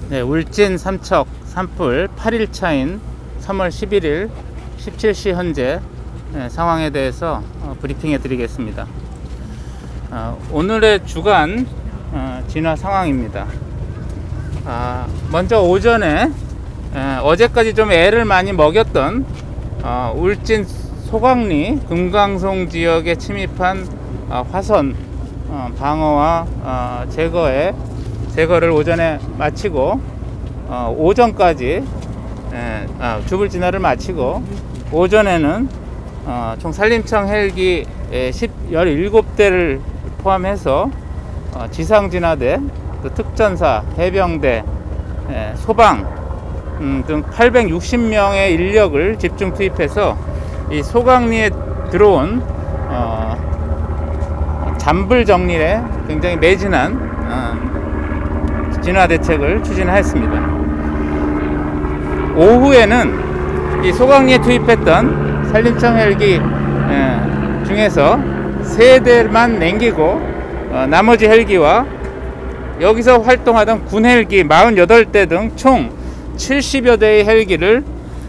네, 울진 삼척 산불 8일 차인 3월 11일 17시 현재 상황에 대해서 브리핑해 드리겠습니다. 오늘의 주간 진화 상황입니다. 먼저 오전에 어제까지 좀 애를 많이 먹였던 울진 소강리 금강송 지역에 침입한 화선 방어와 제거를 오전에 마치고 오전까지 주불 진화를 마치고 오전에는 총 산림청 헬기 17대를 포함해서 지상 진화대, 또 특전사, 해병대, 소방 등 860명의 인력을 집중 투입해서 이 소강리에 들어온 잔불 정리에 굉장히 매진한 진화 대책을 추진하였습니다. 오후에는 이 소강리에 투입했던 산림청 헬기 중에서 3대만 남기고 나머지 헬기와 여기서 활동하던 군 헬기 48대 등 총 70여 대의 헬기를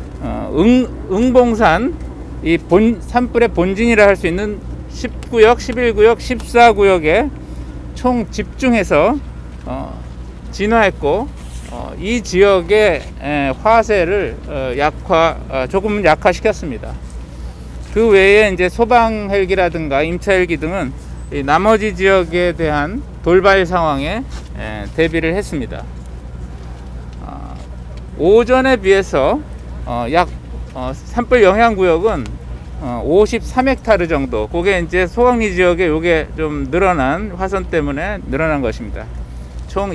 응봉산 이 산불의 본진이라 할 수 있는 10구역, 11구역, 14구역에 총 집중해서 진화했고 이 지역의 화세를 조금 약화시켰습니다. 그 외에 이제 소방 헬기라든가 임차 헬기 등은 이 나머지 지역에 대한 돌발 상황에 대비를 했습니다. 오전에 비해서 산불 영향 구역은 53헥타르 정도, 그게 이제 소강리 지역에 요게 좀 늘어난 화선 때문에 늘어난 것입니다. 총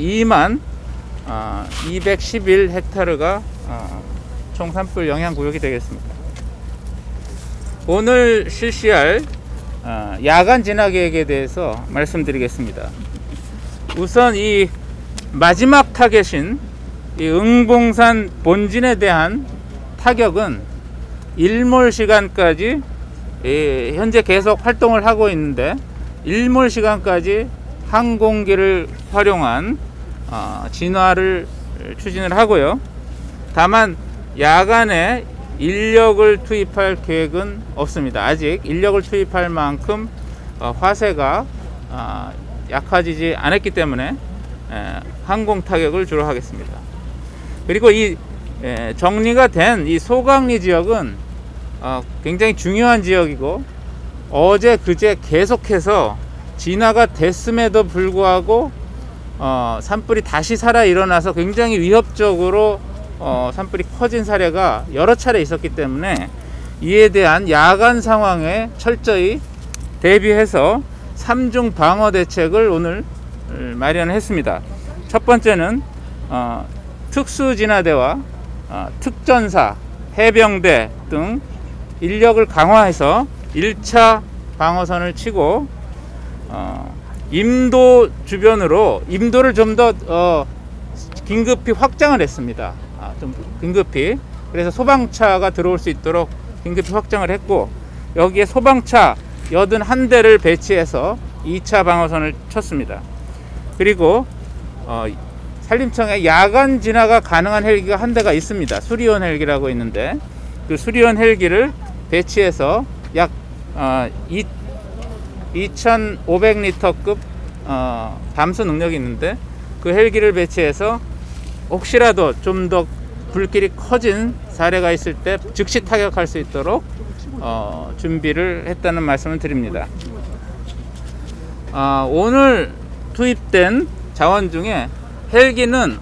2211헥타르가 총 산불 영향 구역이 되겠습니다. 오늘 실시할 야간 진화 계획에 대해서 말씀드리겠습니다. 우선 이 마지막 타겟인 이 응봉산 본진에 대한 타격은 일몰 시간까지 현재 계속 활동을 하고 있는데, 일몰 시간까지 항공기를 활용한 진화를 추진을 하고요. 다만 야간에 인력을 투입할 계획은 없습니다. 아직 인력을 투입할 만큼 화세가 약화지지 않았기 때문에 항공 타격을 주로 하겠습니다. 그리고 이 정리가 된 이 소강리 지역은 굉장히 중요한 지역이고, 어제 그제 계속해서 진화가 됐음에도 불구하고 산불이 다시 살아 일어나서 굉장히 위협적으로 산불이 커진 사례가 여러 차례 있었기 때문에 이에 대한 야간 상황에 철저히 대비해서 3중 방어 대책을 오늘 마련했습니다. 첫 번째는 특수진화대와 특전사, 해병대 등 인력을 강화해서 1차 방어선을 치고 임도 주변으로 임도를 좀 더 긴급히 확장을 했습니다. 좀 긴급히, 그래서 소방차가 들어올 수 있도록 긴급히 확장을 했고, 여기에 소방차 81대를 배치해서 2차 방어선을 쳤습니다. 그리고 산림청에 야간 진화가 가능한 헬기가 한 대가 있습니다. 수리원 헬기라고 있는데, 그 수리원 헬기를 배치해서 약 2500리터급 담수 능력이 있는데, 그 헬기를 배치해서 혹시라도 좀 더 불길이 커진 사례가 있을 때 즉시 타격할 수 있도록 준비를 했다는 말씀을 드립니다. 오늘 투입된 자원 중에 헬기는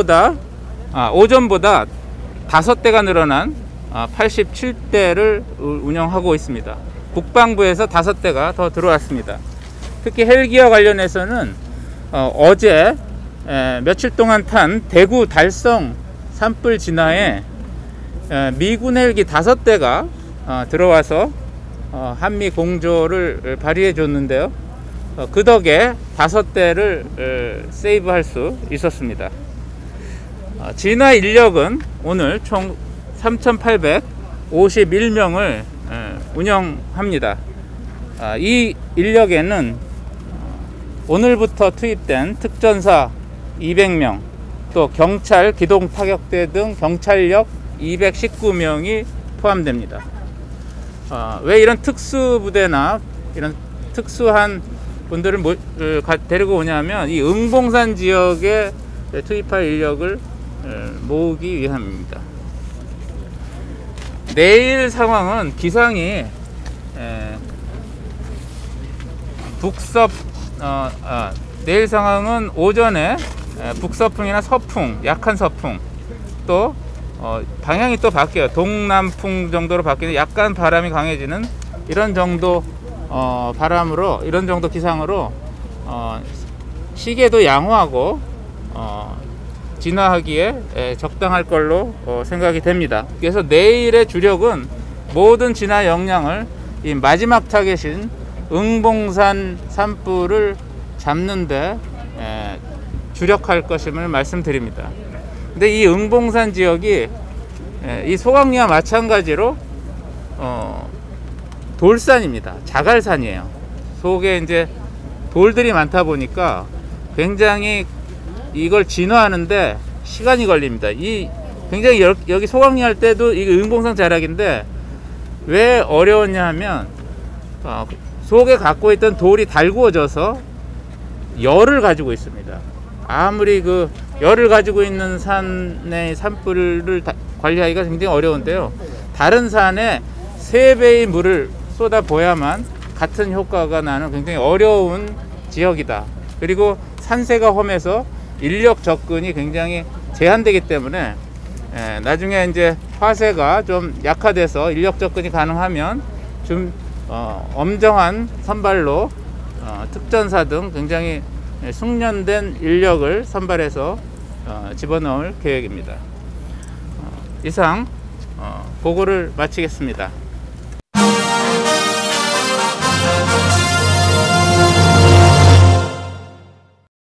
오전보다 5대가 늘어난 87대를 운영하고 있습니다. 국방부에서 5대가 더 들어왔습니다. 특히 헬기와 관련해서는 어제 며칠 동안 탄 대구 달성 산불 진화에 미군 헬기 5대가 들어와서 한미 공조를 발휘해 줬는데요. 그 덕에 5대를 세이브할 수 있었습니다. 진화 인력은 오늘 총 3,851명을 운영합니다. 이 인력에는 오늘부터 투입된 특전사 200명, 또 경찰, 기동 타격대 등 경찰력 219명이 포함됩니다. 왜 이런 특수부대나 이런 특수한 분들을 데리고 오냐면 이 응봉산 지역에 투입할 인력을 모으기 위함입니다. 내일 상황은 기상이 내일 상황은 오전에 북서풍이나 서풍, 약한 서풍, 또 방향이 또 바뀌어요. 동남풍 정도로 바뀌는 약간 바람이 강해지는 이런 정도 바람으로, 이런 정도 기상으로 시계도 양호하고 진화하기에 적당할 걸로 생각이 됩니다. 그래서 내일의 주력은 모든 진화 역량을 이 마지막 타겟인 응봉산 산불을 잡는데 주력할 것임을 말씀드립니다. 근데 이 응봉산 지역이 이 소강리와 마찬가지로 돌산입니다. 자갈산이에요. 속에 이제 돌들이 많다 보니까 굉장히 이걸 진화하는데 시간이 걸립니다. 굉장히 여기 소강리 할 때도 이게 응봉산 자락인데 왜 어려웠냐 하면 속에 갖고 있던 돌이 달구어져서 열을 가지고 있습니다. 아무리 그 열을 가지고 있는 산의 산불을 관리하기가 굉장히 어려운데요. 다른 산에 3배의 물을 쏟아부어야만 같은 효과가 나는 굉장히 어려운 지역이다. 그리고 산세가 험해서 인력 접근이 굉장히 제한되기 때문에 나중에 이제 화세가 좀 약화돼서 인력 접근이 가능하면 좀 엄정한 선발로 특전사 등 굉장히 숙련된 인력을 선발해서 집어넣을 계획입니다. 이상 보고를 마치겠습니다.